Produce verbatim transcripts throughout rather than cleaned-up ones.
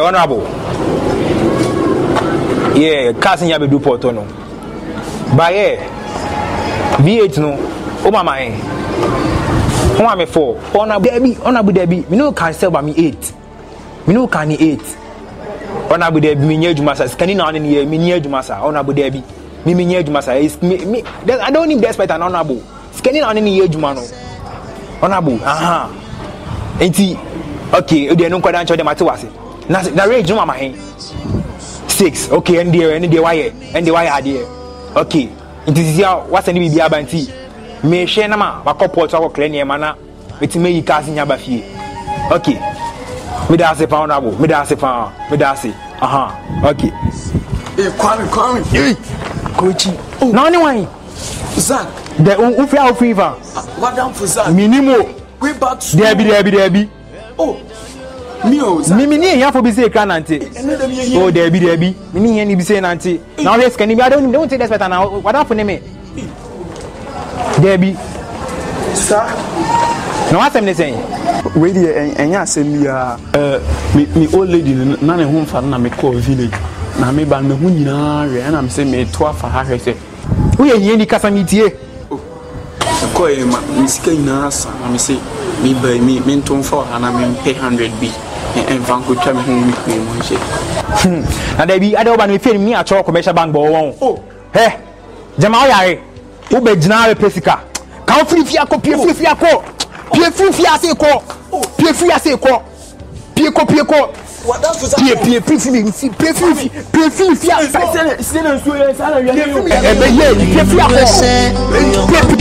honorable. Yeah, casting ya be do porto no. But yeah, V eight no. Oh mama eh. Oh mama four. Honorable Debbie, honorable Debbie. Me no can sell by me eight. Me no can eight. Honorable Debbie, me nye juma sa. Scanning na on here, me nye juma sa. Honorable Debbie. Me me nye juma sa. Me me. I don't need despite an honorable. Scanning on here juma no. Honorable. Aha. Enti. Okay, they no kwada ncho dem atewase. Na na range no mama hen. Six. Okay, and there and there why and there why are there. Okay. It is here what's any bibia banti. Me share na ma ba couple to clear near mana. It me yi kasi nya ba fie. Okay. Me da se pa honorable. Me da se pa. Me da se. Aha. Okay. Eh, Kwame, Kwame. Hey. Kochi. Na ni wan? Zach. The ufi a ufi va. What down for Zach? Minimo. We back to there be there be there be. Oh. Me o. Me me ni here for be say kan nante. Oh there be there be. Me ni here ni be say nante. Now let's can be I don't don't take this better now. What happen me? There be. Sir. No what am I saying? We dey enya asem ya. Eh me me old lady na ne ho mfa na me call village. Na me ba me hu nyina re na me say me to afa ha hwese. Wo ye yin di kasa mi tie. Oh. Ko e ma me sika nyina asa na me say me ba me me nton for na me pay one hundred b. En van ko twa me hu mi me mo nche. Na there be ade oba no fe mi a cho commercial bank bo won. Oh. He. Jama o yare. Wo be gina re pesika. Kan free fi akọ pie free fi akọ. Pie free fi ase ko. Pie free ase ko. Pie ko pie ko. What down for Zach? Pie pie pie free pie free pie free fi ase. Se na so ye sa na ye. E be ye pie free akọ.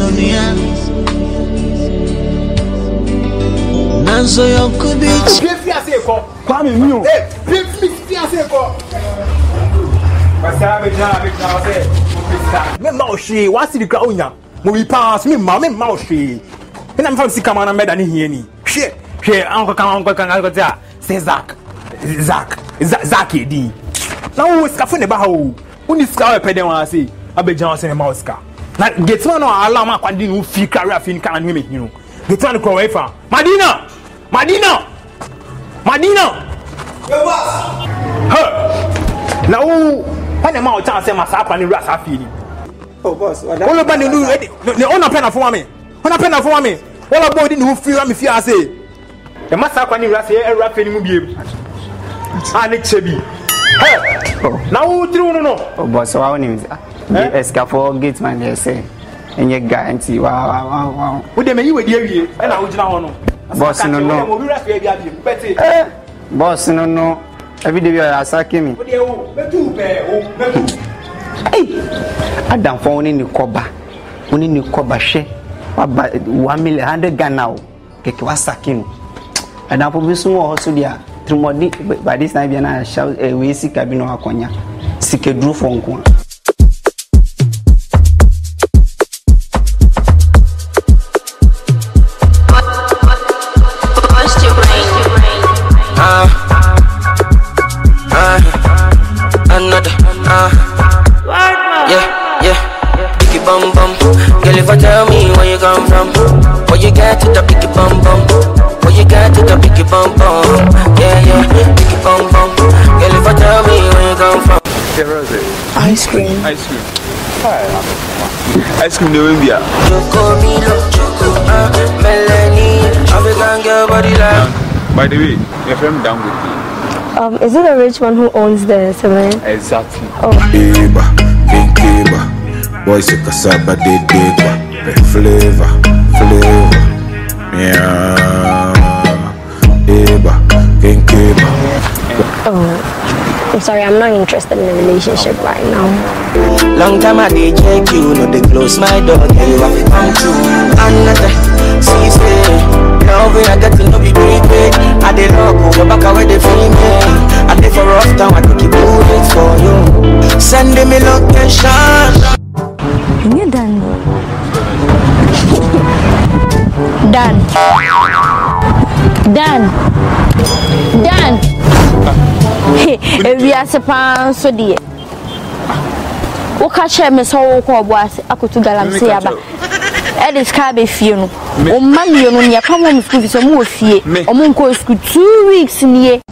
Nanzo yokubich. Pie free ase ko. Kwame mi o. Eh, pie free fi ase ko. Basta be ja be ja se. Me ma o hwe, wa si di kra onya. Mo bi pass me ma me ma o hwe. Me na me fa si kama na meda ni hie ni. Hwe, hwe anko kan anko kan anko tia. Say Zach. Zach. Zach edi. Na wo ska fo ne ba ha o. Uni ska o pede wan ase. Abejan se ne ma o ska. Na get man no ala ma kwandi no fi kra fi ni kan me hinu. Get man ko we fa. Madina. Madina. Madina. Yo boss. Ha. Na wo pa ne ma o chance ma sa kwa ni rasa fi ni. Oh boss, what All about the new the owner pen for me. Owner pen for me. All about the new feel me fear say. The master kwani rasa e rap ni mu biem. Ah ne chebi. Hey. Na wo tiri no no. Oh boss, wa woni mi. Eska for gate man dey say. Enye guarantee wa wa wa. Wo de me yi we di awie. E na wo gina ho no. Boss no no. Mo bi rasa e bia biem. Pete. Eh. Boss no no. Every day you are asking me. Wo de wo, betu pe, wo, betu. Hey, Adam for only ni koba, only ni koba she, one million hundred Ghana o, keke wasakino. And I probably soon also there. Trumodi by this time we na shout a we see cabino akonya, sike drew for nko. Another, uh. Yeah, yeah, biggie bum bum. Girl, if I tell me where you come from, where you get to the biggie bum bum, where you get to the biggie bum bum. Yeah, yeah, biggie bum bum. Girl, if I tell me where you come from. Ice cream. Ice cream. Ice cream the India. Choco Milo, Choco, uh, Melanie, African girl body like. By the way, your friend down with me. Um, is it a rich man who owns the seven? Exactly. Oh. Eba, Kinkeba, boys a cassava de deba, flavor, flavor, yeah. Eba, Kinkeba. Oh, I'm sorry, I'm not interested in a relationship right now. Long time I did check you, no they close my door, yeah, you have to come through. Another, see say. Love when I get to know be prepaid. I dey love go back away they free me. I dey for rough time, I could keep moving for you. Send me location. And you're done. Done. Done. Done. Hey, if we are supposed so dear. What catch me so called was I could to Galamsey about. Edis Cabe Fiona. Oh, man, you know, you come home school for some more fear. Or Monco school two weeks in the year.